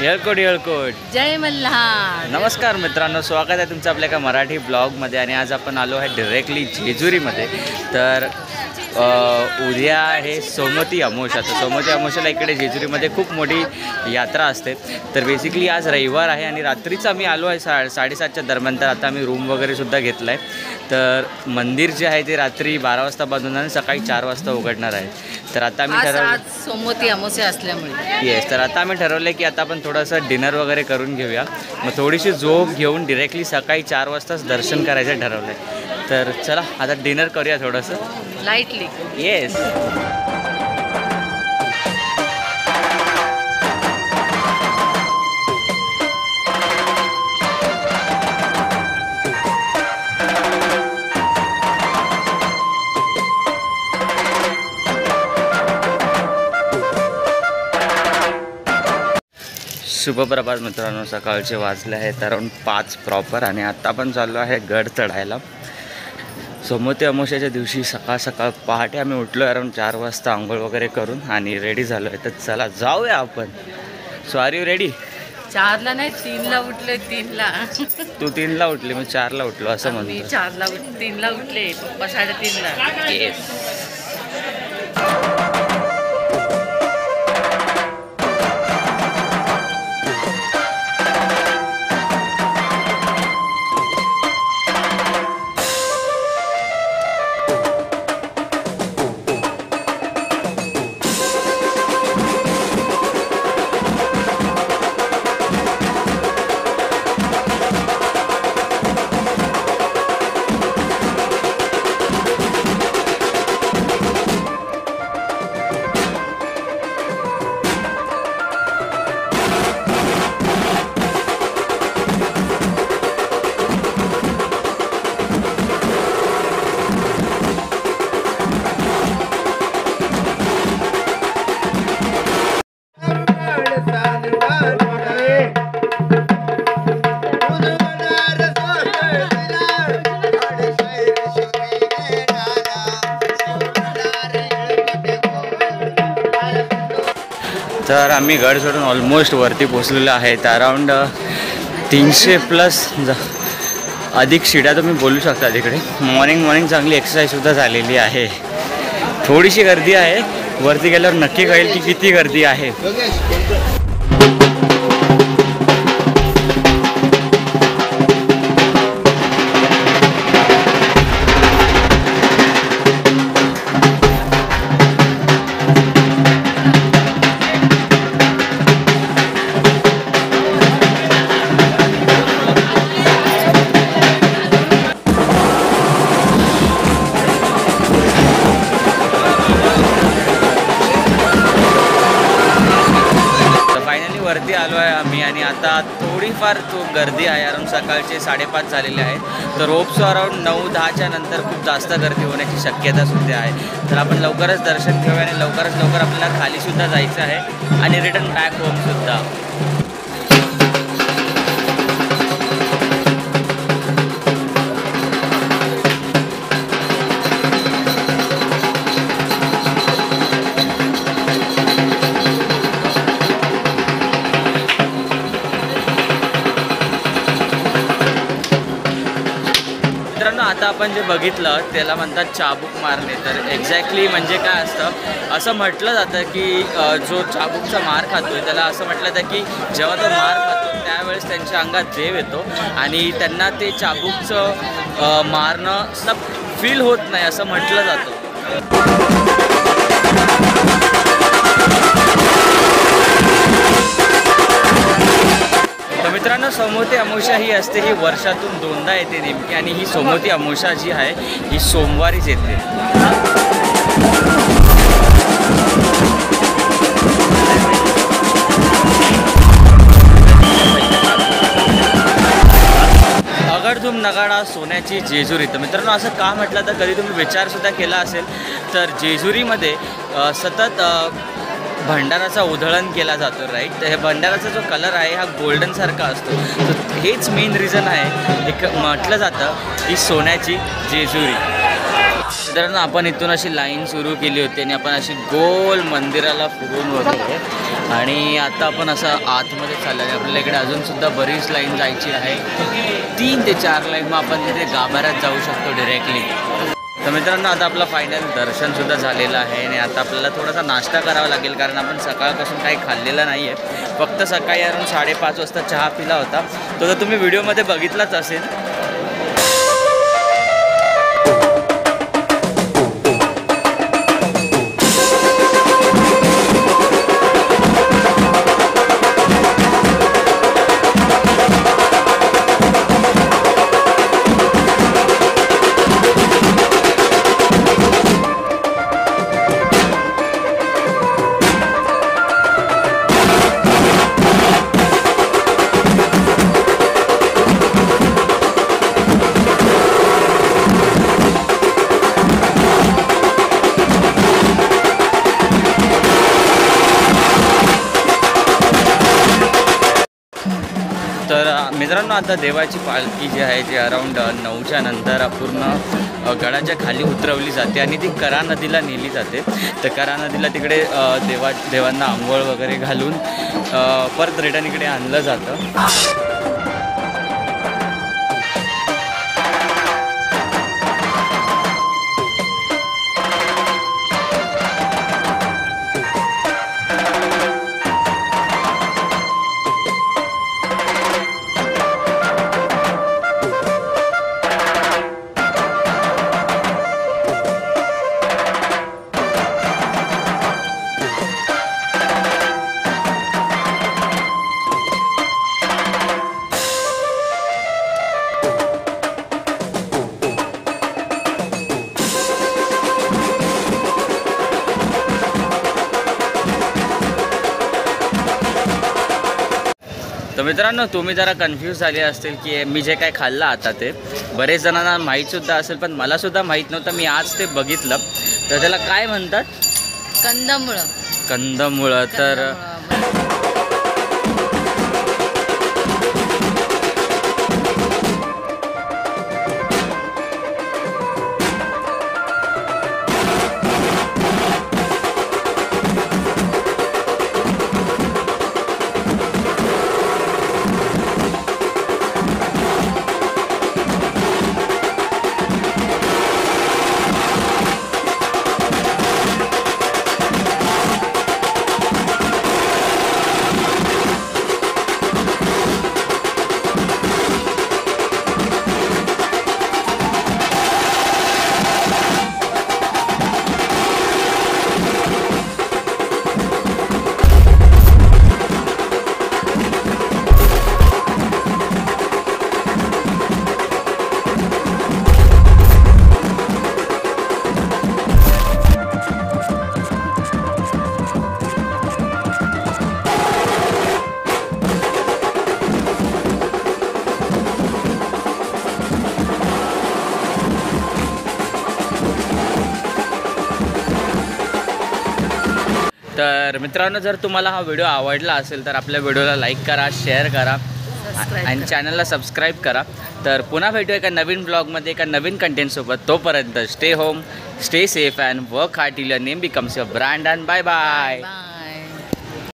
येळकोट येळकोट. जय मल्हार. नमस्कार मित्रांनो, स्वागत आहे तुमचं आपल्या एका मराठी ब्लॉगमध्ये. आणि आज आपण आलो आहे डायरेक्टली जेजुरीमध्ये. तर उद्या आहे सोमवती अमावस्या. तर सोमवती अमावस्याला इकडे जेजुरीमध्ये खूप मोठी यात्रा असते. तर बेसिकली आज रविवार आहे आणि रात्रीच आम्ही आलो आहे 7:30च्या दरम्यान. तर आता आम्ही रूम वगैरे सुद्धा घेतला आहे. तर मंदिर जे आहे ते रात्री 12 वाजता बंद आणि सकाळी 4 वाजता उघडणार आहे. तर आता आम्ही ठरवलं सोमवती अमावस्या असल्यामुळे येस. तर आता आम्ही ठरवलं की आता आपण थोडंसं डिनर वगैरे करून घेऊया. मग थोडीशी झोप घेऊन डिरेक्टली सकाळी 4 वाजताच दर्शन करायचं ठरवलं आहे. तर चला आता डिनर करूया थोडंसं लाईटली. येस. शुभप्रभात मित्रांनो. सकाळचे वाजले आहेत अराउंड 5 प्रॉपर आणि आता आपण चाललो आहे गड चढायला. सोमवती अमावस्याच्या दिवशी सकाळ सकाळ पहाटे आम्ही उठलो अराउंड 4 वाजता आंघोळ वगैरे करून आणि रेडी झालो आहे. तर चला जाऊया आपण. So are you ready? 4ला नाही 3ला उठले. 3ला तू 3ला उठली, मी 4ला उठलो असं म्हणतो. 3ला उठले, पप्पा 3:30ला. येस. तर आम्ही गड सोडून ऑलमोस्ट वरती पोचलेलो आहेत. अराउंड 300+ अधिक शिड्या तुम्ही बोलू शकता तिकडे. मॉर्निंग चांगली एक्सरसाइजसुद्धा झालेली आहे. थोडीशी गर्दी आहे. वरती गेल्यावर नक्की कळेल की किती गर्दी आहे. वरती आलो आहे आम्ही आणि आता थोडीफार गर्दी आहे. अराउंड सकाळचे 5:30 झालेले आहेत. तर होप्स अराउंड 9-10च्या नंतर खूप जास्त गर्दी होण्याची शक्यता सुद्धा आहे. तर आपण लवकरच दर्शन घेऊया आणि लवकरच लवकर आपल्याला खालीसुद्धा जायचं आहे आणि रिटर्न बॅक होमसुद्धा. आता आपण जे बघितलं त्याला म्हणतात चाबूक मारणे. तर एक्झॅक्टली म्हणजे काय असतं, असं म्हटलं जातं की जो चाबूकचा मार खातोय त्याला असं म्हटलं जातं की जेव्हा तो मार खातो त्यावेळेस त्यांच्या अंगात देव येतो आणि त्यांना ते चाबूकचं मारणं सब फील होत नाही असं म्हटलं जातं. तर मित्रांनो, सोमवती अमावस्या ही असते, ही वर्षातून 2दा येते नेमकी. आणि ही सोमवती अमावस्या जी आहे ही सोमवारीच येते. अगडधूम नगाडा सोन्याची जेजुरी. तर मित्रांनो, असं का म्हटलं तर कधी तुम्ही विचारसुद्धा केला असेल तर जेजुरीमध्ये सतत भंडाराचा उधळण केला जातो, राईट. तर हे भंडाराचा जो कलर आहे हा गोल्डनसारखा असतो. तर हेच मेन रिझन आहे. एक म्हटलं जातं की सोन्याची जेजुरी. मित्रांनो आपण इथून अशी लाईन सुरू केली होती आणि आपण अशी गोल मंदिराला फिरून वगैरे आणि आता आपण असं आतमध्ये चाललं आहे. आपल्याला इकडे अजूनसुद्धा बरीच लाईन जायची आहे, 3 ते 4 लाईन. मग आपण तिथे गाभाऱ्यात जाऊ शकतो डायरेक्टली. तर मित्रांनो आता आपलं फायनल दर्शनसुद्धा झालेलं आहे आणि आता आपल्याला थोडासा नाश्ता करावा लागेल, कारण आपण सकाळपासून काही खाल्लेलं नाही आहे. फक्त सकाळी अरून 5:30 वाजता चहा पिला होता, तो तर तुम्ही व्हिडिओमध्ये बघितलाच असेल. तर मित्रांनो आता देवाची पालखी जी आहे जी अराऊंड 9च्या नंतर पूर्ण गडाच्या खाली उतरवली जाते आणि ती करा नदीला नेली जाते. तर करा नदीला तिकडे देवांना आंघोळ वगैरे घालून परत रिटर्न इकडे आणलं जातं. तर मित्रांनो तुम्ही जरा कन्फ्यूज झाले असतील की मी जे काय खाल्लं आता ते बरेच जणांना माहीतसुद्धा असेल, पण मलासुद्धा माहीत नव्हतं. मी आज ते बघितलं. तर त्याला काय म्हणतात? कंदमुळं. कंदमुळं. तर तर मित्रांनो जर तुम्हाला हा व्हिडिओ आवडला असेल तर आपल्या व्हिडिओला लाईक करा, शेअर करा आणि चॅनलला सबस्क्राईब करा. तर पुन्हा भेटू एका नवीन ब्लॉगमध्ये एका नवीन कंटेंटसोबत. तोपर्यंत stay home, stay safe and work hard till your name becomes your brand. And bye bye.